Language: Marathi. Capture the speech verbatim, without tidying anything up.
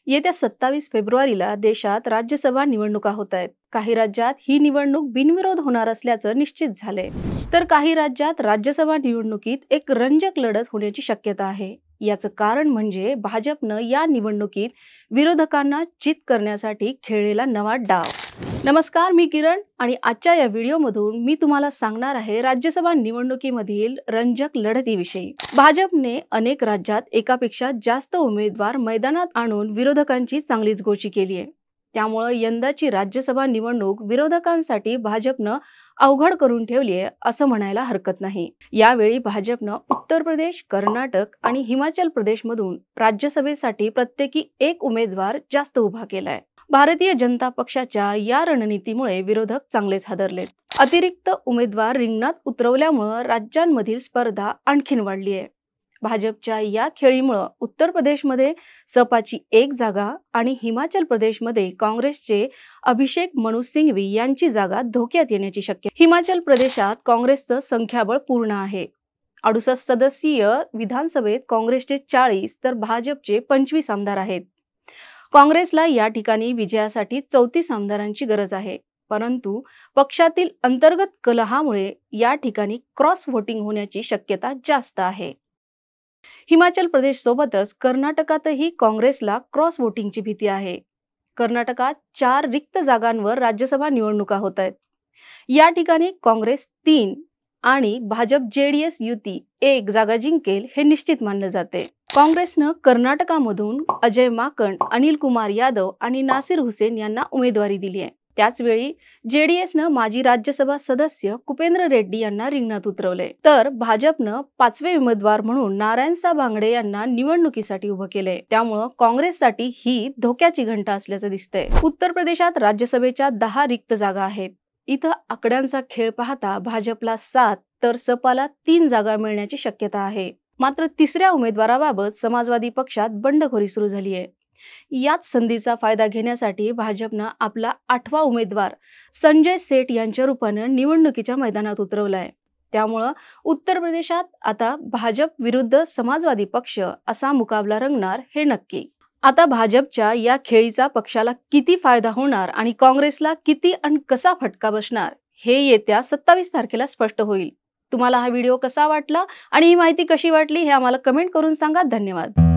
येत्या सत्तावीस फेब्रुवारीला देशात राज्यसभा निवडणुका होत आहेत। काही राज्यात ही निवडणूक बिनविरोध होणार असल्याचं निश्चित झालंय, तर काही राज्यात राज्यसभा निवडणुकीत एक रंजक लढत होण्याची शक्यता आहे। याचं कारण म्हणजे भाजपनं या निवडणुकीत विरोधकांना चित करण्यासाठी खेळलेला नवा डाव। नमस्कार, मी किरण आणि आजच्या या व्हिडिओमधून मी तुम्हाला सांगणार आहे राज्यसभा निवडणुकीमधील रंजक लढतीविषयी। भाजपने अनेक राज्यात एकापेक्षा जास्त उमेदवार मैदानात आणून विरोधकांची चांगलीच गोची केली आहे। त्यामुळे यंदाची राज्यसभा निवडणूक विरोधकांसाठी भाजपनं अवघड करून ठेवली आहे असं म्हणायला हरकत नाही। यावेळी भाजपनं उत्तर प्रदेश, कर्नाटक आणि हिमाचल प्रदेशमधून राज्यसभेसाठी प्रत्येकी एक उमेदवार जास्त उभा केलाय। भारतीय जनता पक्षाच्या या रणनीतीमुळे विरोधक चांगलेच हादरलेत। अतिरिक्त उमेदवार रिंगणात उतरवल्यामुळे राज्यांमधील स्पर्धा आणखीन वाढली आहे। भाजपच्या या खेळीमुळे उत्तर प्रदेशमध्ये सपाची एक जागा आणि हिमाचल प्रदेशमध्ये काँग्रेसचे अभिषेक मनु सिंघवी यांची जागा धोक्यात येण्याची शक्यता। हिमाचल प्रदेशात काँग्रेसचं संख्याबळ पूर्ण आहे। अडुसष्ट सदस्यीय विधानसभेत काँग्रेसचे चाळीस तर भाजपचे पंचवीस आमदार आहेत। काँग्रेसला या ठिकाणी विजयासाठी चौतीस आमदारांची गरज आहे, परंतु पक्षातील अंतर्गत कलहामुळे या ठिकाणी क्रॉस व्होटिंग होण्याची शक्यता जास्त आहे। हिमाचल प्रदेश सोबतच कर्नाटकातही काँग्रेसला क्रॉस व्होटिंगची भीती आहे। कर्नाटकात चार रिक्त जागांवर राज्यसभा निवडणुका होत आहेत। या ठिकाणी काँग्रेस तीन आणि भाजप जेडीएस युती एक जागा जिंकेल हे निश्चित मानले जाते। काँग्रेसनं कर्नाटकामधून अजय माकन, अनिल कुमार यादव आणि नासिर हुसेन यांना उमेदवारी दिली आहे। त्याचवेळी जेडीएसनं माजी राज्यसभा सदस्य कुपेंद्र रेड्डी यांना रिंगणात उतरवले, तर भाजपनं पाचवे उमेदवार म्हणून नारायणसाब आंगडे यांना निवडणुकीसाठी उभं केले। त्यामुळे काँग्रेससाठी ही धोक्याची घंटा असल्याचं दिसतंय। उत्तर प्रदेशात राज्यसभेच्या दहा रिक्त जागा आहेत। इथं आकड्यांचा खेळ पाहता भाजपला सात तर सपाला तीन जागा मिळण्याची शक्यता आहे। मात्र तिसऱ्या उमेदवाराबाबत समाजवादी पक्षात बंडखोरी सुरू झाली आहे। याच संधीचा फायदा घेण्यासाठी भाजपनं आपला आठवा उमेदवार संजय सेठ यांच्या रूपानं निवडणुकीच्या मैदानात उतरवलाय। त्यामुळं उत्तर प्रदेशात आता भाजप विरुद्ध समाजवादी पक्ष असा मुकाबला रंगणार हे नक्की। आता भाजपच्या या खेळीचा पक्षाला किती फायदा होणार आणि काँग्रेसला किती आणि कसा फटका बसणार हे येत्या सत्तावीस तारखेला स्पष्ट होईल। तुम्हाला हा व्हिडिओ कसा वाटला आणि ही माहिती कशी वाटली हे आम्हाला कमेंट करून सांगा। धन्यवाद।